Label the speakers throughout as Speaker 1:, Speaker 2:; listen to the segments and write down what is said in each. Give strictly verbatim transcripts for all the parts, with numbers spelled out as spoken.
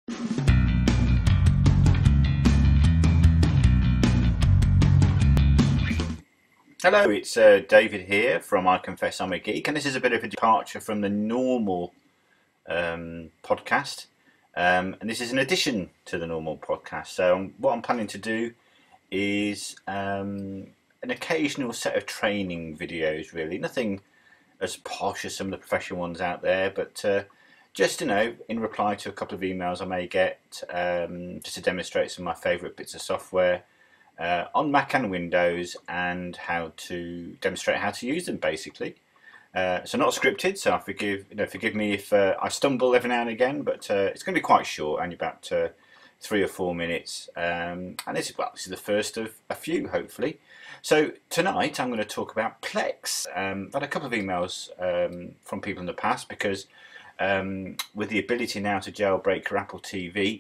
Speaker 1: Hello, it's uh, David here from I Confess I'm a Geek, and this is a bit of a departure from the normal um, podcast, um, and this is an addition to the normal podcast. So um, what I'm planning to do is um, an occasional set of training videos, really. Nothing as posh as some of the professional ones out there, but uh, just, you know, in reply to a couple of emails I may get, um, just to demonstrate some of my favourite bits of software Uh, on Mac and Windows, and how to demonstrate how to use them, basically. Uh, so not scripted, so I forgive you know forgive me if uh, I stumble every now and again, but uh, it's going to be quite short, only about uh, three or four minutes. Um, and this is well, this is the first of a few, hopefully. So tonight I'm going to talk about Plex. Um, I've had a couple of emails um, from people in the past because um, with the ability now to jailbreak your Apple T V.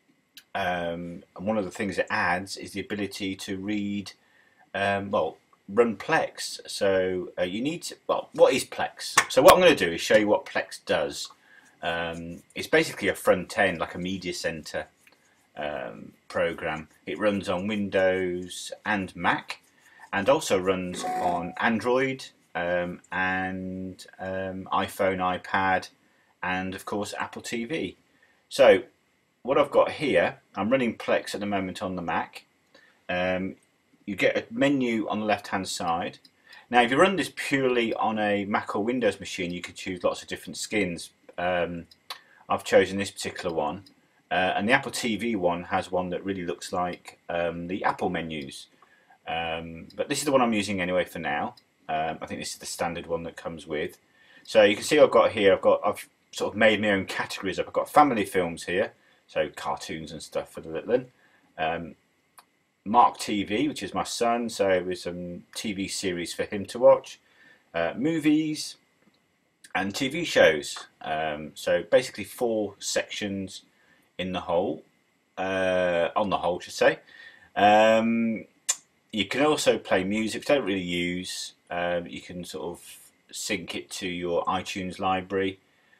Speaker 1: Um, and one of the things it adds is the ability to read, um, well, run Plex. So uh, you need to, well, what is Plex? So what I'm going to do is show you what Plex does. Um, it's basically a front end, like a media center um, program. It runs on Windows and Mac, and also runs on Android um, and um, iPhone, iPad, and of course Apple T V. So what I've got here, I'm running Plex at the moment on the Mac. Um, you get a menu on the left hand side. Now if you run this purely on a Mac or Windows machine, you could choose lots of different skins. Um, I've chosen this particular one, uh, and the Apple T V one has one that really looks like um, the Apple menus. Um, but this is the one I'm using anyway for now. Um, I think this is the standard one that comes with. So you can see I've got here, I've got I've sort of made my own categories up. I've got family films here. So cartoons and stuff for the little one. Um, Mark T V, which is my son, so with some T V series for him to watch. Uh, movies and T V shows. Um, so basically four sections in the whole, uh, on the whole, I should say. Um, you can also play music, which I don't really use. Um, you can sort of sync it to your iTunes library.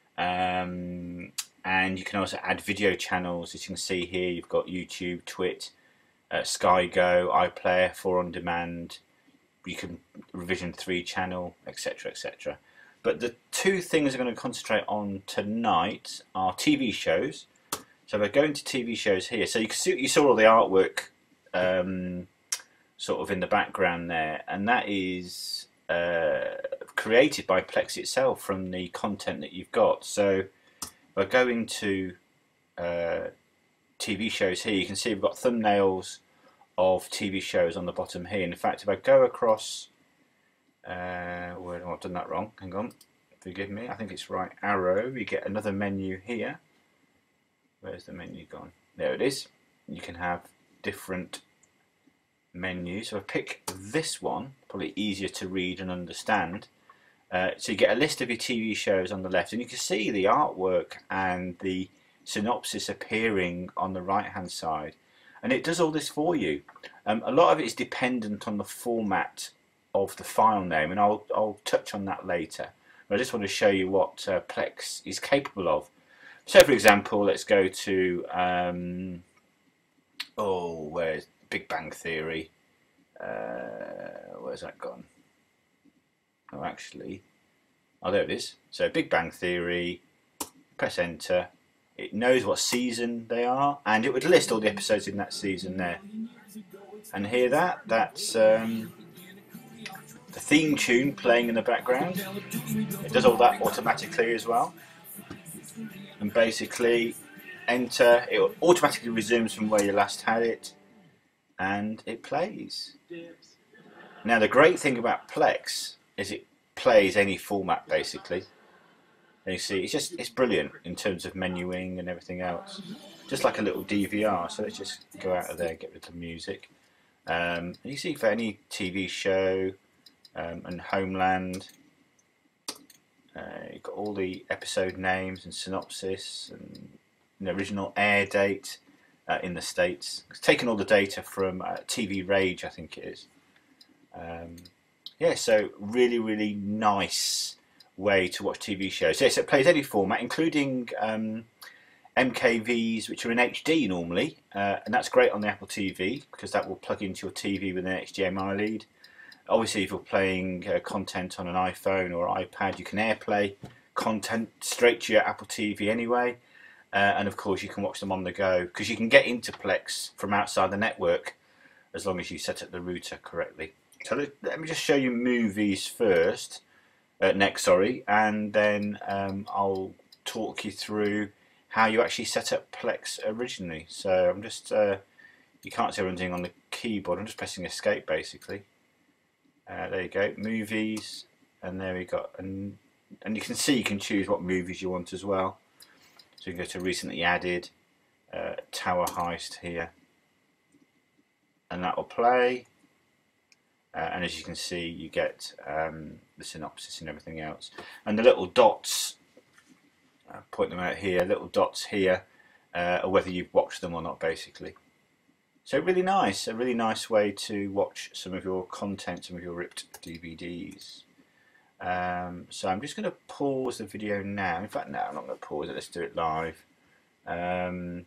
Speaker 1: Um, And you can also add video channels. As you can see here, you've got YouTube, Twit, uh, Sky Go, iPlayer, four on demand. You can Revision three channel, et cetera, et cetera. But the two things I'm going to concentrate on tonight are T V shows. So if I go into T V shows here, so you can see you saw all the artwork um, sort of in the background there, and that is uh, created by Plex itself from the content that you've got. So if I go into uh, T V shows here, you can see we've got thumbnails of T V shows on the bottom here. And in fact, if I go across, uh, well, I've done that wrong. Hang on, forgive me. I think it's right arrow. You get another menu here. Where's the menu gone? There it is. You can have different menus. So I pick this one, probably easier to read and understand. Uh, so you get a list of your T V shows on the left, and you can see the artwork and the synopsis appearing on the right hand side, and it does all this for you. Um, a lot of it is dependent on the format of the file name, and I'll, I'll touch on that later. But I just want to show you what uh, Plex is capable of. So for example, let's go to um, oh where's Big Bang Theory. Uh, where's that gone? Oh, actually, oh, there it is. So Big Bang Theory, press enter. It knows what season they are, and it would list all the episodes in that season there. And hear that? That's um, the theme tune playing in the background. It does all that automatically as well. And basically, enter. It automatically resumes from where you last had it, and it plays. Now, the great thing about Plex is it plays any format basically. And you see, it's just it's brilliant in terms of menuing and everything else. Just like a little D V R. So let's just go out of there and get rid of the music. Um, and you see for any T V show um, and Homeland, uh, you've got all the episode names and synopsis and an original air date uh, in the States. It's taken all the data from uh, T V Rage, I think it is. Um, yeah, so really, really nice way to watch T V shows. Yes, it plays any format, including um, M K Vs which are in H D normally, uh, and that's great on the Apple T V because that will plug into your T V with an H D M I lead. Obviously, if you're playing uh, content on an iPhone or iPad, you can AirPlay content straight to your Apple T V anyway. Uh, and of course, you can watch them on the go because you can get into Plex from outside the network as long as you set up the router correctly. So let, let me just show you movies first, uh, next, sorry, and then um, I'll talk you through how you actually set up Plex originally. So I'm just, uh, you can't see what I'm doing on the keyboard, I'm just pressing escape basically. Uh, there you go, movies, and there we got, and, and you can see you can choose what movies you want as well. So you can go to recently added, uh, Tower Heist here, and that will play. Uh, and as you can see, you get um, the synopsis and everything else. And the little dots, I'll point them out here, little dots here, uh, are whether you've watched them or not basically. So really nice, a really nice way to watch some of your content, some of your ripped D V Ds. Um, so I'm just going to pause the video now. In fact, no, I'm not going to pause it. Let's do it live. Um,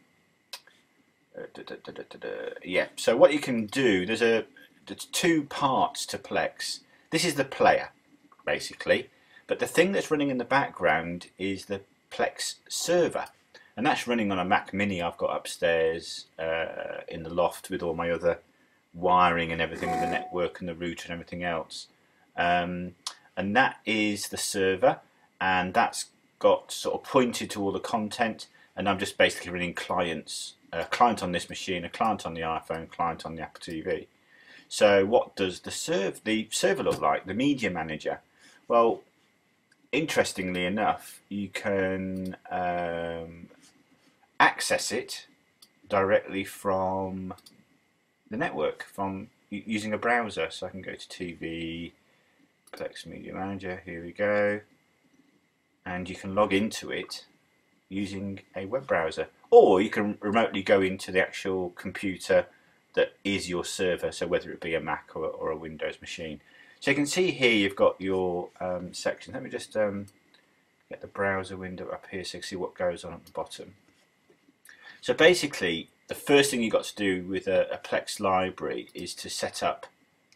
Speaker 1: da, da, da, da, da, da. Yeah. So what you can do, there's a there's two parts to Plex. This is the player, basically, but the thing that's running in the background is the Plex server, and that's running on a Mac Mini I've got upstairs uh, in the loft with all my other wiring and everything, with the network and the router and everything else. Um, and that is the server, and that's got sort of pointed to all the content, and I'm just basically running clients, a client on this machine, a client on the iPhone, client on the Apple T V. So what does the serve the server look like, the media manager? Well, interestingly enough, you can um, access it directly from the network, from using a browser. So I can go to T V, Plex Media Manager, here we go, and you can log into it using a web browser, or you can remotely go into the actual computer that is your server, so whether it be a Mac or, or a Windows machine. So you can see here you've got your um, section. Let me just um, get the browser window up here so you can see what goes on at the bottom. So basically, the first thing you've got to do with a, a Plex library is to set up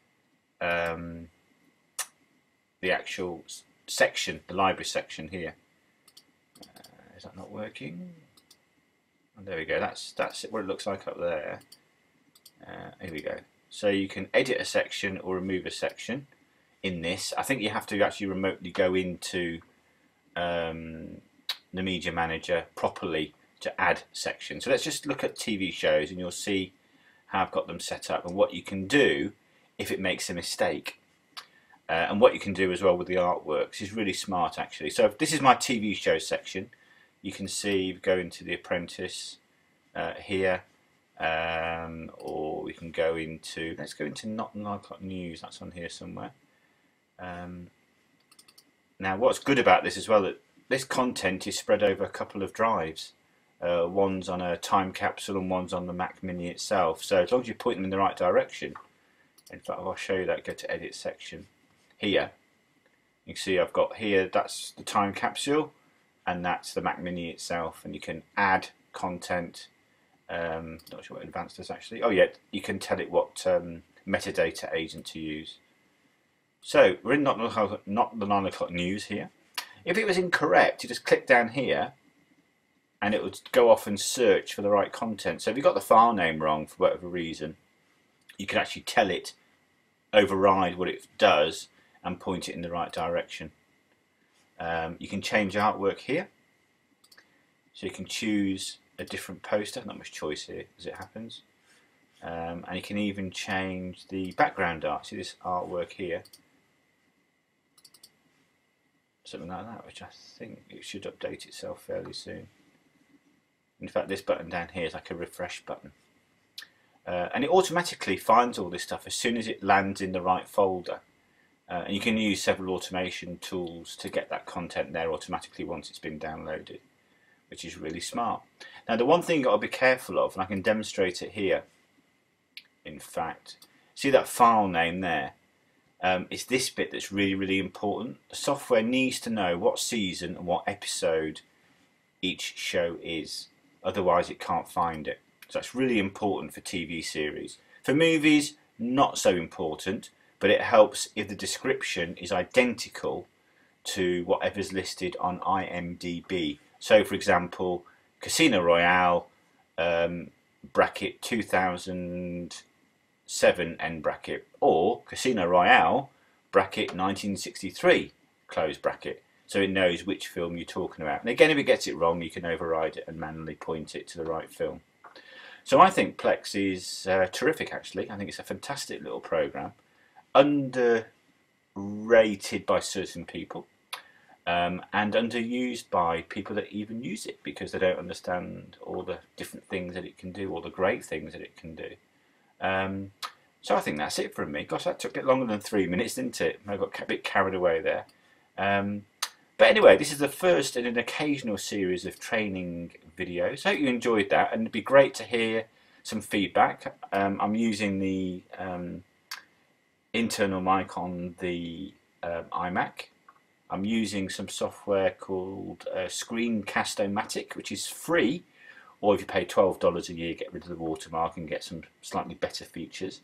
Speaker 1: um, the actual section, the library section here. Uh, is that not working? Oh, there we go. That's that's what it looks like up there. Uh, here we go. So you can edit a section or remove a section in this. I think you have to actually remotely go into um, the Media Manager properly to add sections. So let's just look at T V shows, and you'll see how I've got them set up and what you can do if it makes a mistake. Uh, and what you can do as well with the artworks is really smart actually. So if this is my T V show section. You can see, go into The Apprentice uh, here, um, or we can go into, let's go into Not nine o'clock News, that's on here somewhere. Um, now what's good about this as well, that this content is spread over a couple of drives. Uh, one's on a time capsule and one's on the Mac Mini itself. So as long as you point them in the right direction, in fact I'll show you that, go to Edit section. Here, you can see I've got here, that's the time capsule, and that's the Mac Mini itself, and you can add content. Um, not sure what Advanced does actually. Oh yeah, you can tell it what um, metadata agent to use. So we're in not, not the nine o'clock news here. If it was incorrect, you just click down here, and it would go off and search for the right content. So if you got the file name wrong for whatever reason, you can actually tell it, override what it does, and point it in the right direction. Um, you can change artwork here, so you can choose a different poster. Not much choice here as it happens, um, and you can even change the background art. See this artwork here, something like that, which I think it should update itself fairly soon. In fact, this button down here is like a refresh button, uh, and it automatically finds all this stuff as soon as it lands in the right folder. Uh, and you can use several automation tools to get that content there automatically once it's been downloaded, which is really smart. Now the one thing you've got to be careful of, and I can demonstrate it here, in fact, see that file name there? Um, it's this bit that's really, really important. The software needs to know what season and what episode each show is. otherwise it can't find it. So that's really important for T V series. For movies, not so important, but it helps if the description is identical to whatever's listed on I M D B. So for example, Casino Royale, um, bracket two thousand seven end bracket, or Casino Royale, bracket nineteen sixty-three, close bracket. So it knows which film you're talking about. And again, if it gets it wrong, you can override it and manually point it to the right film. So I think Plex is uh, terrific, actually. I think it's a fantastic little program, underrated by certain people, um, and underused by people that even use it because they don't understand all the different things that it can do, all the great things that it can do. Um, so I think that's it from me. Gosh, that took a bit longer than three minutes, didn't it? I got a bit carried away there. Um, but anyway, this is the first in an occasional series of training videos. I hope you enjoyed that, and it'd be great to hear some feedback. Um, I'm using the um, internal mic on the um, iMac. I'm using some software called uh, Screencast-O-Matic, which is free, or if you pay twelve dollars a year, get rid of the watermark and get some slightly better features.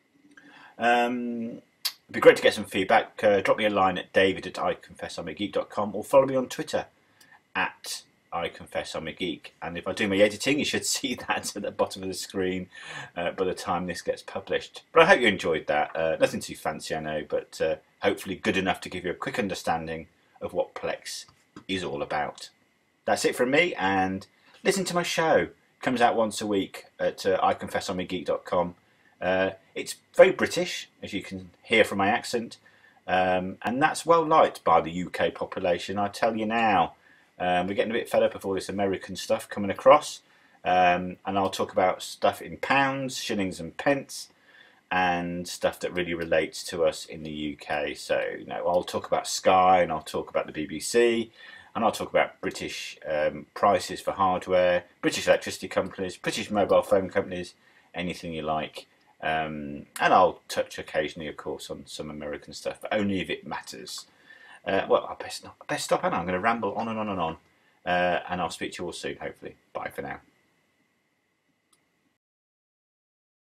Speaker 1: Um, it'd be great to get some feedback. Uh, drop me a line at david at I confess I'm a geek dot com, or follow me on Twitter at I confess I'm a geek. And if I do my editing, you should see that at the bottom of the screen uh, by the time this gets published. But I hope you enjoyed that. Uh, nothing too fancy, I know, but uh, hopefully good enough to give you a quick understanding of what Plex is all about. That's it from me, and listen to my show. It comes out once a week at uh, I confess I'm a geek dot com. Uh, it's very British, as you can hear from my accent, um, and that's well liked by the U K population, I tell you now. Um, we're getting a bit fed up of all this American stuff coming across, um, and I'll talk about stuff in pounds, shillings and pence, and stuff that really relates to us in the U K. So, you know, I'll talk about Sky, and I'll talk about the B B C, and I'll talk about British um, prices for hardware, British electricity companies, British mobile phone companies, anything you like. Um, and I'll touch occasionally, of course, on some American stuff, but only if it matters. Uh, well, I best, not, I best stop, and I'm going to ramble on and on and on. Uh, and I'll speak to you all soon, hopefully. Bye for now.